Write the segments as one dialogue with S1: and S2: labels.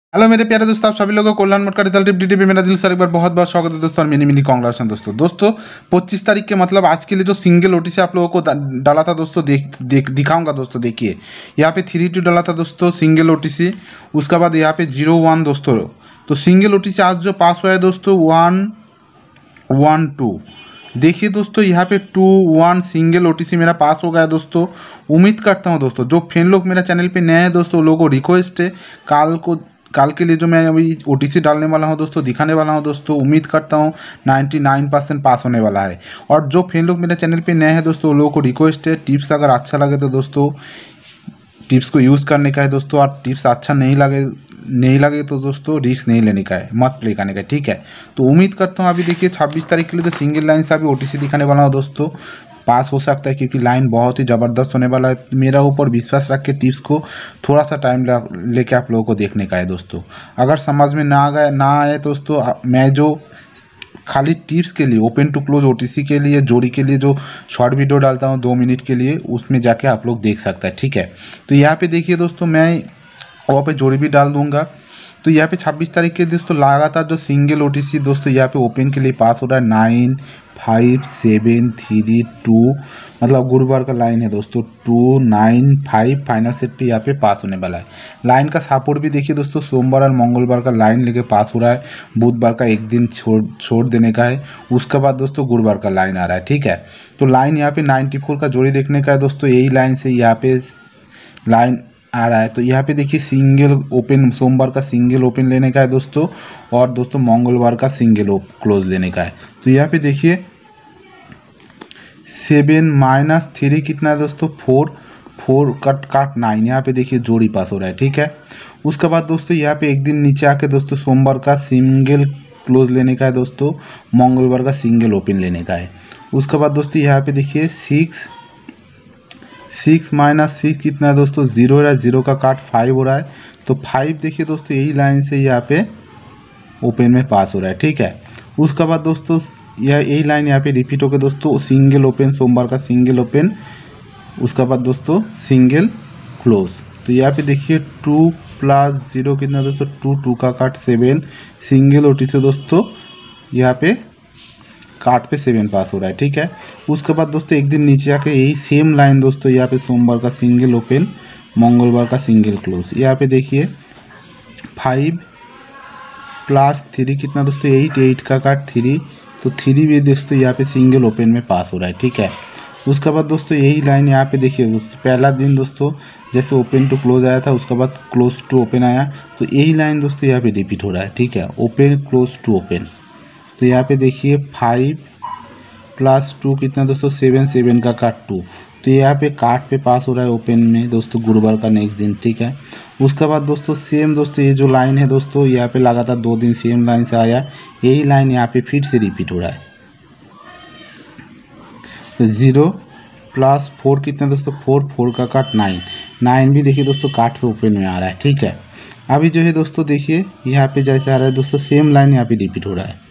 S1: Hello मेरे प्यारे दोस्तों, आप सभी लोगों को कल्याण मोड का रिजल्ट टीवी पे मेरा दिल से एक बार बहुत बहुत स्वागत है दोस्तों। और मिनी मिनी कांग्रेचुलेशन दोस्तों 25 तारीख के मतलब आज के लिए जो सिंगल ओटीसी आप लोगों को डाला था दोस्तों, दिखाऊंगा दोस्तों। देखिए यहाँ पे 3-2 डाला था दोस्तों सिंगल ओटीसी, उसके बाद यहाँ पे 0-1 दोस्तों। तो सिंगल ओटीसी आज जो पास हुआ है दोस्तों 1-1-2। देखिए दोस्तों यहाँ पे 2-1 सिंगल ओटीसी मेरा पास हो गया दोस्तों। उम्मीद करता हूँ दोस्तों जो फ्रेंड लोग मेरा चैनल पे नए हैं दोस्तों, लोगों को रिक्वेस्ट है काल के लिए जो मैं अभी ओटीसी डालने वाला हूं दोस्तों, दिखाने वाला हूं दोस्तों, उम्मीद करता हूं 99% पास होने वाला है। और जो फ्रेंड लोग मेरे चैनल पे नए हैं दोस्तों, लोगों को रिक्वेस्ट है टिप्स अगर अच्छा लगे तो दोस्तों टिप्स को यूज़ करने का है दोस्तों। और टिप्स अच्छा नहीं लगे तो दोस्तों रिस्क नहीं लेने का है, मत प्ले करने का, ठीक है। तो उम्मीद करता हूँ अभी देखिए 26 तारीख के लिए तो सिंगल लाइन से अभी ओटीसी दिखाने वाला हूँ दोस्तों, पास हो सकता है क्योंकि लाइन बहुत ही ज़बरदस्त होने वाला है। मेरा ऊपर विश्वास रख के टिप्स को थोड़ा सा टाइम लेके आप लोगों को देखने का है दोस्तों। अगर समझ में ना आए दोस्तों, मैं जो खाली टिप्स के लिए ओपन टू क्लोज ओटीसी के लिए जोड़ी के लिए जो शॉर्ट वीडियो डालता हूँ 2 मिनट के लिए, उसमें जाके आप लोग देख सकते हैं, ठीक है। तो यहाँ पे देखिए दोस्तों मैं वहाँ पे जोड़ी भी डाल दूंगा। तो यहाँ पे 26 तारीख के दोस्तों लगातार जो सिंगल ओटीसी दोस्तों यहाँ पे ओपन के लिए पास हो रहा है 9, 5, 7, 3, 2, मतलब गुरुवार का लाइन है दोस्तों 2, 9, 5 फाइनल सेट पे यहाँ पे पास होने वाला है। लाइन का सपोर्ट भी देखिए दोस्तों, सोमवार और मंगलवार का लाइन लेके पास हो रहा है, बुधवार का एक दिन छोड़ देने का है, उसके बाद दोस्तों गुरुवार का लाइन आ रहा है, ठीक है। तो लाइन यहाँ पे 94 का जोड़ी देखने का है दोस्तों, यही लाइन से यहाँ पे लाइन आ रहा है। तो यहाँ पे देखिए सिंगल ओपन, सोमवार का सिंगल ओपन लेने का है दोस्तों, और दोस्तों मंगलवार का सिंगल क्लोज लेने का है। तो यहाँ पे देखिए 7 - 3 कितना है दोस्तों 4 कट 9, यहाँ पे देखिए जोड़ी पास हो रहा है, ठीक है। उसके बाद दोस्तों यहाँ पे एक दिन नीचे आके दोस्तों सोमवार का सिंगल क्लोज लेने का है दोस्तों, मंगलवार का सिंगल ओपन लेने का है। उसके बाद दोस्तों यहाँ पे देखिए 6 - 6 कितना है दोस्तों 0 हो रहा है, 0 का काट 5 हो रहा है। तो 5 देखिए दोस्तों यही लाइन से यहाँ पे ओपन में पास हो रहा है, ठीक है। उसके बाद दोस्तों यही लाइन यहाँ पे रिपीट होकर दोस्तों सिंगल ओपन, सोमवार का सिंगल ओपन, उसके बाद दोस्तों सिंगल क्लोज। तो यहाँ पे देखिए 2 + 0 कितना दोस्तों 2 का काट 7 सिंगल ओटीसी दोस्तों यहाँ पे काट पे 7 पास हो रहा है, ठीक है। उसके बाद दोस्तों एक दिन नीचे आके यही सेम लाइन दोस्तों यहाँ पे सोमवार का सिंगल ओपन, मंगलवार का सिंगल क्लोज। यहाँ पे देखिए 5 + 3 कितना दोस्तों 8 का काट 3, तो 3 भी दोस्तों यहाँ पे सिंगल ओपन में पास हो रहा है, ठीक है। उसके बाद दोस्तों यही लाइन यहाँ पे देखिए दोस्तों पहला दिन दोस्तों जैसे ओपन टू क्लोज आया था, उसके बाद क्लोज टू ओपन आया, तो यही लाइन दोस्तों यहाँ पे रिपीट हो रहा है, ठीक है, ओपन क्लोज टू ओपन। तो यहाँ पे देखिए 5 + 2 कितना दोस्तों 7 का काट 2, तो यहाँ पे काट पे पास हो रहा है ओपन में दोस्तों गुरुवार का नेक्स्ट दिन, ठीक है। उसके बाद दोस्तों सेम दोस्तों ये जो लाइन है दोस्तों यहाँ पे लगातार 2 दिन सेम लाइन से आया, यही लाइन यहाँ पे फिर से रिपीट हो रहा है। तो 0 + 4 कितना दोस्तों 4 का काट 9 भी देखिए दोस्तों काट पे ओपन में आ रहा है, ठीक है। अभी जो है दोस्तों देखिए यहाँ पे जैसे आ रहा है दोस्तों सेम लाइन यहाँ पे रिपीट हो रहा है,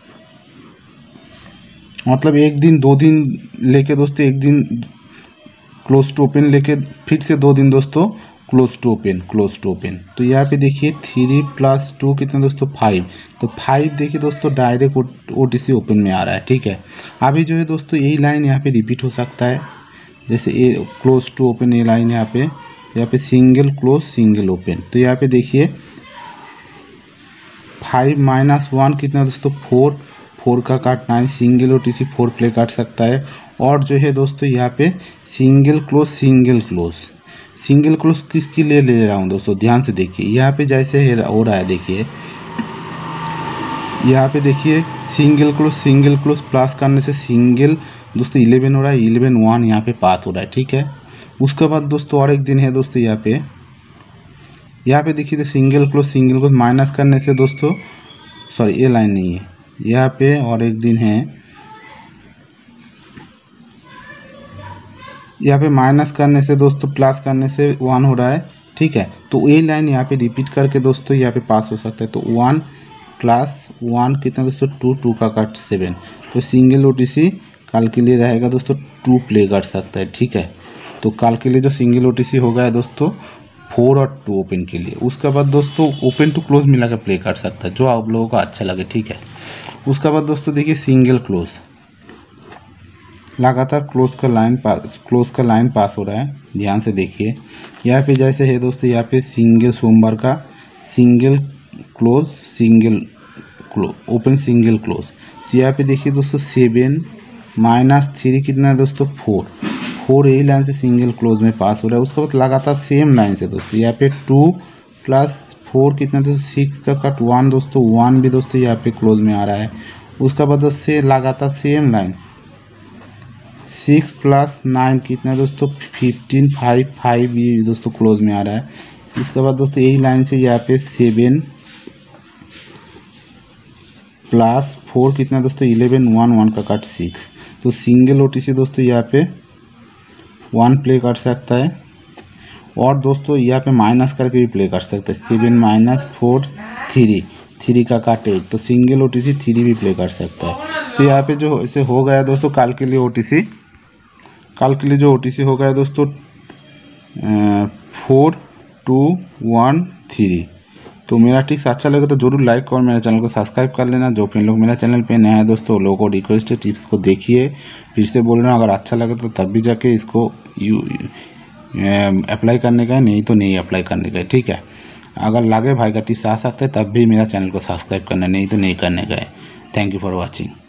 S1: मतलब एक दिन 2 दिन लेके दोस्तों एक दिन क्लोज टू ओपन लेके फिर से 2 दिन दोस्तों क्लोज टू ओपन। तो यहाँ पे देखिए 3 + 2 कितना दोस्तों 5, तो 5 देखिए दोस्तों डायरेक्ट ओटीसी ओपन में आ रहा है, ठीक है। अभी जो है दोस्तों यही लाइन यहाँ पे रिपीट हो सकता है, जैसे ये क्लोज टू ओपन ये लाइन यहाँ पे सिंगल क्लोज सिंगल ओपन। तो यहाँ पे देखिए 5 - 1 कितना दोस्तों 4 का काट 9 सिंगल ओटीसी 4 प्ले काट सकता है। और जो है दोस्तों यहाँ पे सिंगल क्लोज किसके लिए ले रहा हूँ दोस्तों, ध्यान से देखिए यहाँ पे जैसे हो रहा है, देखिए यहाँ पे देखिए सिंगल क्लोज प्लस करने से सिंगल दोस्तों 11 हो रहा है, 11-1 यहाँ पे पास हो रहा है, ठीक है। उसके बाद दोस्तों और एक दिन है दोस्तों यहाँ पे देखिए तो सिंगल क्लोज माइनस करने से दोस्तों, सॉरी ये लाइन नहीं है, यहाँ पे और एक दिन है यहाँ पे माइनस करने से दोस्तों प्लस करने से 1 हो रहा है, ठीक है। तो ये लाइन यहाँ पे रिपीट करके दोस्तों यहाँ पे पास हो सकता है। तो 1 + 1 कितना दोस्तों 2 का काट 7, तो सिंगल ओटीसी कल के लिए रहेगा दोस्तों 2 प्ले कर सकता है, ठीक है। तो कल के लिए जो सिंगल ओटीसी होगा दोस्तों 4 और 2 ओपन के लिए। उसके बाद दोस्तों ओपन टू क्लोज मिला के प्ले कर सकता है, जो आप लोगों को अच्छा लगे, ठीक है। उसके बाद दोस्तों देखिए सिंगल क्लोज, लगातार क्लोज का लाइन पास हो रहा है, ध्यान से देखिए। यहाँ पे जैसे है दोस्तों, यहाँ पे सिंगल सोमवार का single close open single close. तो यहाँ पे देखिए दोस्तों 7 -3 कितना है दोस्तों 4 यही लाइन से सिंगल क्लोज में पास हो रहा है। उसके बाद लगातार सेम लाइन से दोस्तों यहाँ पे 2 + 4 कितना दोस्तों 6 का कट 1 दोस्तों 1 भी दोस्तों यहाँ पे क्लोज में आ रहा है। उसके बाद दोस्तों लगातार सेम लाइन 6 + 9 कितना दोस्तों 15 5 भी दोस्तों क्लोज में आ रहा है। इसके बाद दोस्तों यही लाइन से यहाँ पे 7 + 4 कितना दोस्तों 11 1 का कट 6। तो सिंगल ओटीसी दोस्तों यहाँ पे 1 प्ले कर सकता है, और दोस्तों यहाँ पे माइनस करके भी प्ले कर सकते हैं। 7 - 4 3 का कट 8, तो सिंगल ओटीसी 3 भी प्ले कर सकता है। तो यहाँ पे जो इसे हो गया दोस्तों कल के लिए जो ओटीसी हो गया दोस्तों 4 2 1 3। तो मेरा टिप्स अच्छा लगे तो जरूर लाइक और मेरे चैनल को सब्सक्राइब कर लेना। जो फिर लोग मेरा चैनल पे नया है दोस्तों, लोगों को रिक्वेस्ट है टिप्स को देखिए, फिर से बोल रहा हूँ, अगर अच्छा लगे तो तब भी जाके इसको अप्लाई करने का है, नहीं तो नहीं अप्लाई करने का है, ठीक है। अगर लगे भाई का टिप्स आ सकता है तब भी मेरा चैनल को सब्सक्राइब करना, नहीं तो नहीं करने का है। Thank you for watching.